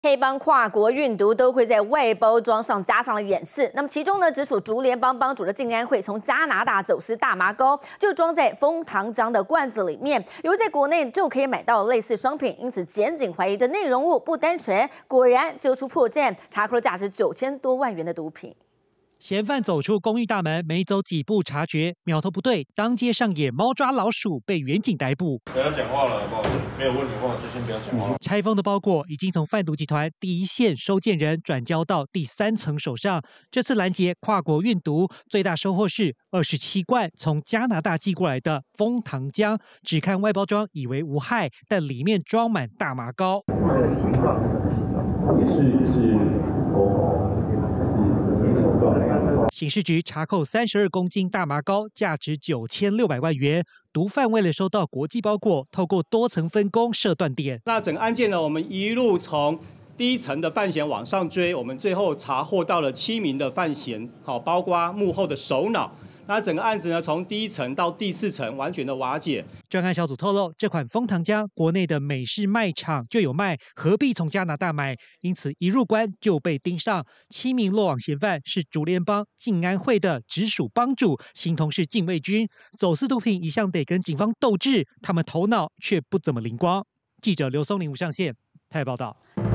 黑帮跨国运毒都会在外包装上加上了掩饰。那么其中呢，直属竹联帮帮主的静安会从加拿大走私大麻膏，就装在枫糖浆的罐子里面，以为在国内就可以买到类似商品，因此检警怀疑这内容物不单纯，果然揪出破绽，查扣了价值9000多万元的毒品。 嫌犯走出公寓大门，没走几步，察觉苗头不对，当街上演猫抓老鼠，被远警逮捕。 不要讲话了，好不好？没有问题的话，就先不要讲话。 拆封的包裹已经从贩毒集团第一线收件人转交到第3层手上。这次拦截跨国运毒，最大收获是27罐从加拿大寄过来的枫糖浆，只看外包装以为无害，但里面装满大麻膏。 它的形状也是刑事局查扣32公斤大麻膏，价值9600万元。毒贩为了收到国际包裹，透过多层分工设断点。 那整个案件呢，我们一路从第一层的犯嫌往上追，我们最后查获到了7名的犯嫌，好，包括幕后的首脑。 那整个案子呢，从第1层到第4层完全的瓦解。 专案小组透露，这款枫糖浆国内的美式卖场就有卖，何必从加拿大买？因此一入关就被盯上。7名落网嫌犯是竹联帮静安会的直属帮主，形同是禁卫军。走私毒品一向得跟警方斗智，他们头脑却不怎么灵光。记者刘松林吴上线，台北报道。